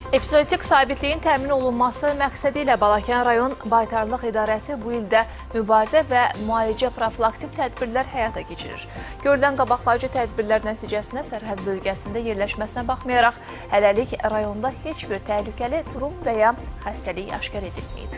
Epizodik sabitliyin təmin olunması məqsədi ilə Balakən rayon Baytarlıq İdarəsi bu ildə mübarizə və müalicə profilaktik tədbirlər həyata keçirir. Görülən qabaqlayıcı tədbirlər nəticəsində sərhəd bölgəsində yerləşməsinə baxmayaraq, hələlik rayonda heç bir təhlükəli durum və ya xəstəlik aşkar edilməyib.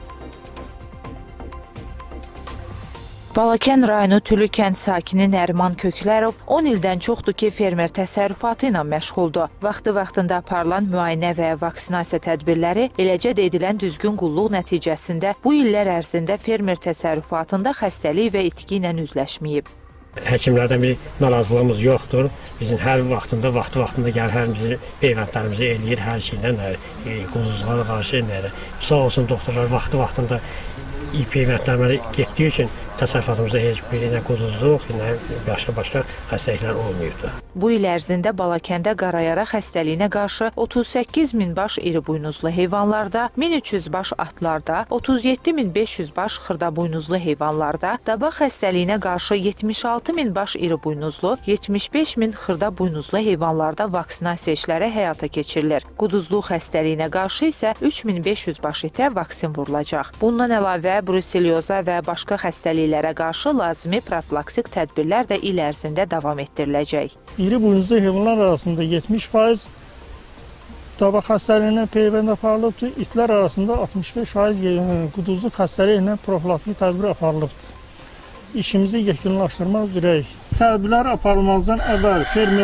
Balakən rayonu Tülü kənd sakini Nəriman Köklərov 10 ildən çoxdur ki, fermer təsərrüfatı ilə məşğuldur. Vaxtı-vaxtında aparılan müayinə və vaksinasiya tədbirləri, eləcə də edilən düzgün qulluq nəticəsində bu illər ərzində fermer təsərrüfatında xəstəlik və itki ilə üzləşməyib. Həkimlərdən bir narazılığımız yoxdur. Bizim hər vaxtında gəlir, hər bizi peyvəndlərimizi eləyir, hər şeydən, quzuzluğa qarşı, sağ olsun doktorlar vaxtı-vaxtında peyvəndlərlə getdiyi üçün təsərrüfatımızda heç bir quzuzluq, başqa xəstəliklər olmuyordu. Bu il ərzində Balakəndə qarayara xəstəliyinə qarşı 38 min baş iri buynuzlu heyvanlarda, 1300 baş atlarda, 37.500 baş xırdabuynuzlu heyvanlarda, dabaq xəstəliyinə qarşı 76 min baş iri buynuzlu, 75 min xırdabuynuzlu heyvanlarda vaksinasiya işləri həyata keçirilir. Quduzluq xəstəliyinə qarşı isə 3500 baş itə vaksin vurulacaq. Bundan əlavə, bruselyoza və başqa xəstəliklərə qarşı lazımi profilaksik tədbirlər də il ərzində davam etdiriləcək. İri buynuzlu heyvanlar arasında 70%, dabaq xəstəliyinə peyvənd aparılıbdır, itlər arasında 65% quduzluq xəstəliyi profilaktik tədbir aparılıbdır. İşimizi yekunlaşdırmaq üzrəyik. Tədbirlər aparılmazdan əvvəl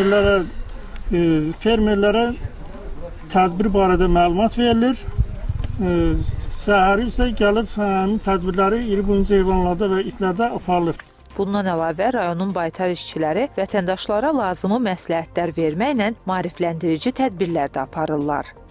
fermerlərə tədbir barədə məlumat verilir. Səhəri isə gəlib tədbirləri iri buynuzlu heyvanlarda və itlərdə aparılır. Bundan əlavə, rayonun baytar işçiləri vətəndaşlara lazımı məsləhətlər verməklə maarifləndirici tədbirlər də aparırlar.